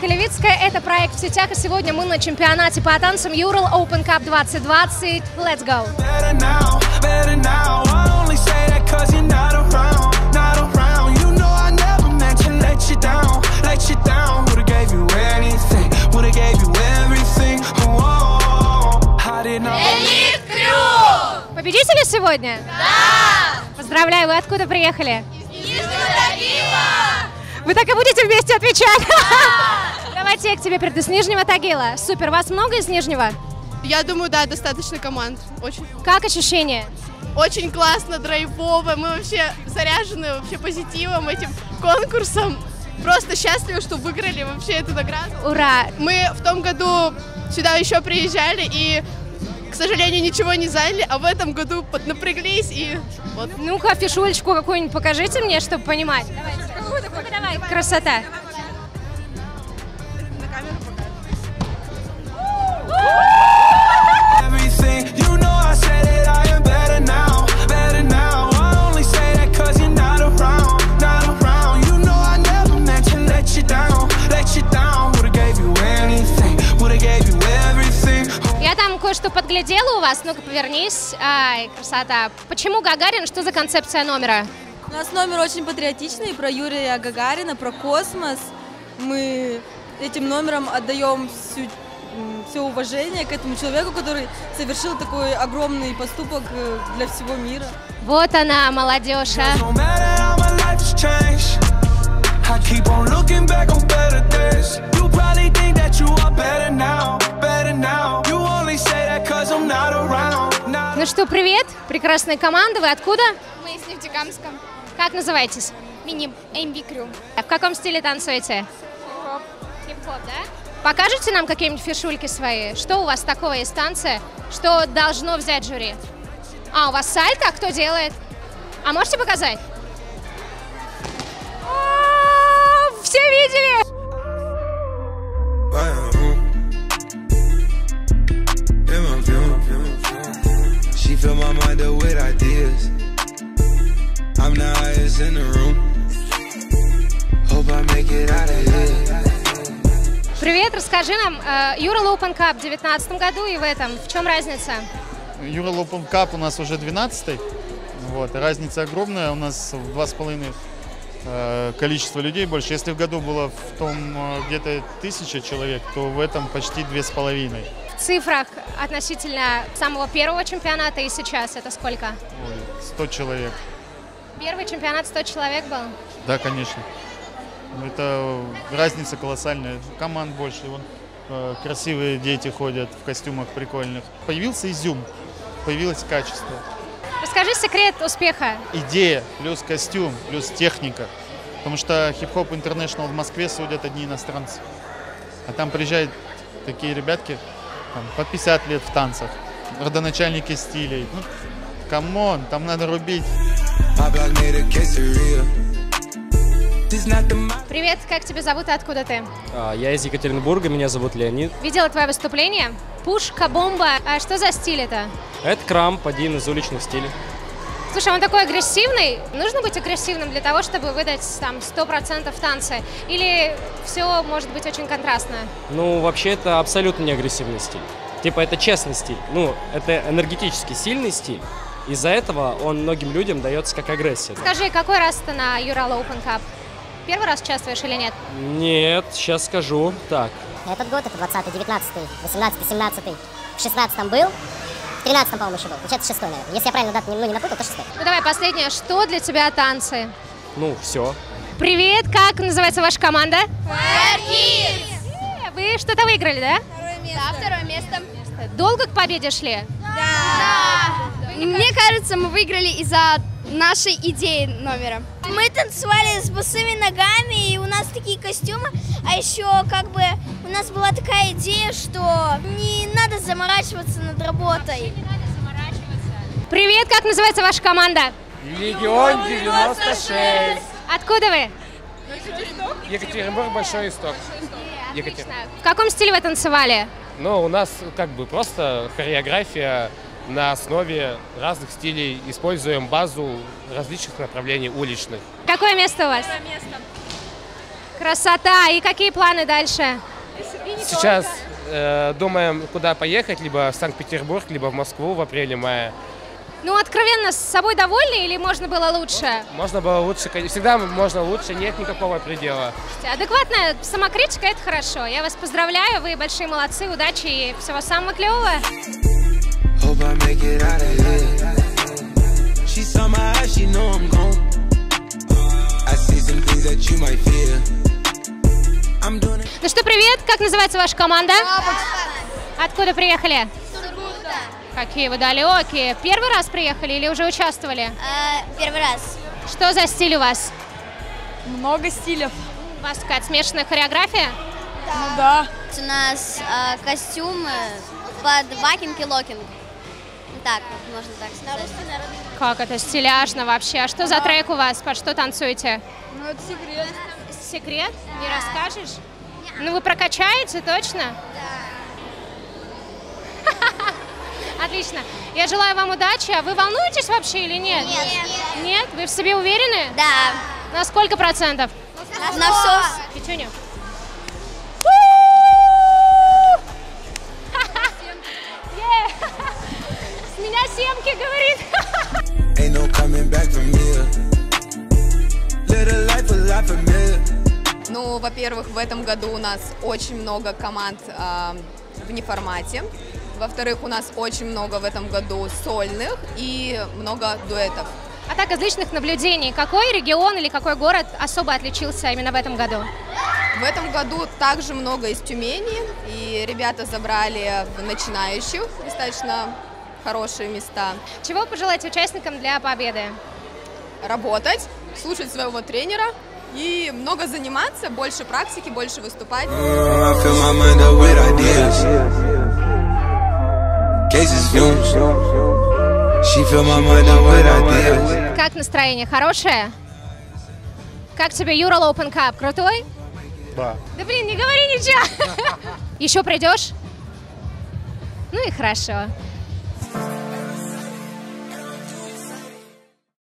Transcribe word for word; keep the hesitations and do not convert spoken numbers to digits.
Вероника Левицкая, это проект в сетях, и сегодня мы на чемпионате по танцам Ural Open Cup двадцать двадцать. Let's go! Победители сегодня? Да! Поздравляю, вы откуда приехали? Из Нижнего Тагила! Вы так и будете вместе отвечать? Да! Давайте я к тебе приду. С Нижнего Тагила. Супер. Вас много из Нижнего? Я думаю, да, достаточно команд. Очень. Как ощущения? Очень классно, драйвово. Мы вообще заряжены вообще позитивом, этим конкурсом. Просто счастливы, что выиграли вообще эту награду. Ура! Мы в том году сюда еще приезжали и, к сожалению, ничего не заняли, а в этом году поднапряглись и вот. Ну-ка, фишулечку какую-нибудь покажите мне, чтобы понимать. Давайте. Ну-ка, давай, красота. На камеру Я там кое-что подглядела у вас. Ну-ка, повернись. Ай, красота. Почему Гагарин? Что за концепция номера? У нас номер очень патриотичный, про Юрия Гагарина, про космос. Мы этим номером отдаем всю, все уважение к этому человеку, который совершил такой огромный поступок для всего мира. Вот она, молодежь, а. Ну что, привет, прекрасная команда. Вы откуда? Мы из Нефтекамска. Как называетесь? Миним эм би Crew. В каком стиле танцуете? Хип-хоп. Хип-хоп, да? Покажете нам какие-нибудь фишульки свои? Что у вас такого из танца, что должно взять жюри? А, у вас сальто? Кто делает? А можете показать? О, все видели? Привет, расскажи нам, Ural Open Cup в две тысячи девятнадцатом году и в этом, в чем разница? Ural Open Cup у нас уже двенадцатый, вот, разница огромная, у нас в два с половиной э, количество людей больше. Если в году было в том э, где-то тысяча человек, то в этом почти две с половиной. В цифрах относительно самого первого чемпионата и сейчас это сколько? Ой, сто человек. Первый чемпионат сто человек был? Да, конечно. Это разница колоссальная. Команд больше. Вон, э, красивые дети ходят в костюмах прикольных. Появился изюм, появилось качество. Расскажи секрет успеха. Идея, плюс костюм, плюс техника. Потому что хип-хоп International в Москве судят одни иностранцы. А там приезжают такие ребятки, там, по пятьдесят лет в танцах, родоначальники стилей. Ну, камон, там надо рубить. Привет, как тебя зовут и откуда ты? Я из Екатеринбурга, меня зовут Леонид. Видела твое выступление. Пушка, бомба. А что за стиль это? Это крамп, один из уличных стилей. Слушай, он такой агрессивный. Нужно быть агрессивным для того, чтобы выдать там сто процентов танца? Или все может быть очень контрастно? Ну, вообще, это абсолютно не агрессивный стиль. Типа, это честный стиль. Ну, это энергетически сильный стиль. Из-за этого он многим людям дается как агрессия. Скажи, какой раз ты на Ural Open Cup? Первый раз участвуешь или нет? Нет, сейчас скажу. Так. Этот год, это двадцатый, девятнадцатый, восемнадцатый, семнадцатый, в шестнадцатом был, в тринадцатом, по-моему, еще был. Получается, шестой, наверное. Если я правильно дату ну, не напутал, то шестой. Ну давай, последнее. Что для тебя танцы? Ну, все. Привет, как называется ваша команда? Fire Kids! Вы что-то выиграли, да? Второе место. Да, второе место. Долго к победе шли? Да. да. Мне кажется, мы выиграли из-за нашей идеи номера. Мы танцевали с босыми ногами, и у нас такие костюмы. А еще как бы у нас была такая идея, что не надо заморачиваться над работой. Привет, как называется ваша команда? Легион девяносто шесть. Откуда вы? Екатеринбург, Большой Исток. Екатеринбург. В каком стиле вы танцевали? Ну, у нас как бы просто хореография на основе разных стилей. Используем базу различных направлений уличных. Какое место у вас? Красота! И какие планы дальше? Сейчас э, думаем, куда поехать, либо в Санкт-Петербург, либо в Москву в апреле-мае. Ну, откровенно, с собой довольны или можно было лучше? Можно было лучше, всегда можно лучше, нет никакого предела. Адекватная самокритика – это хорошо. Я вас поздравляю, вы большие молодцы, удачи и всего самого клевого. Ну что, привет, как называется ваша команда? Откуда приехали? Какие вы далекие. Первый раз приехали или уже участвовали? А, первый раз. Что за стиль у вас? Много стилей. У вас какая-то смешанная хореография? Да. Ну да. У нас а, костюмы под вакинг и локинг. Так, можно так сказать. Как это стиляжно вообще. А что за трек у вас? Под что танцуете? Ну это секрет. Секрет? Не расскажешь? Ну вы прокачаете, точно? Отлично. Я желаю вам удачи. А вы волнуетесь вообще или нет? Нет. Нет? Вы в себе уверены? Да. На сколько процентов? На все. Петюню. С меня семки, говорит. Ну, во-первых, в этом году у нас очень много команд э, в неформате. Во-вторых, у нас очень много в этом году сольных и много дуэтов. А так, из личных наблюдений, какой регион или какой город особо отличился именно в этом году? В этом году также много из Тюмени, и ребята забрали в начинающих достаточно хорошие места. Чего вы пожелаете участникам для победы? Работать, слушать своего тренера и много заниматься, больше практики, больше выступать. Как настроение? Хорошее? Как тебе Ural Open Cup? Крутой? Да. Да блин, не говори ничего. Еще придешь? Ну и хорошо.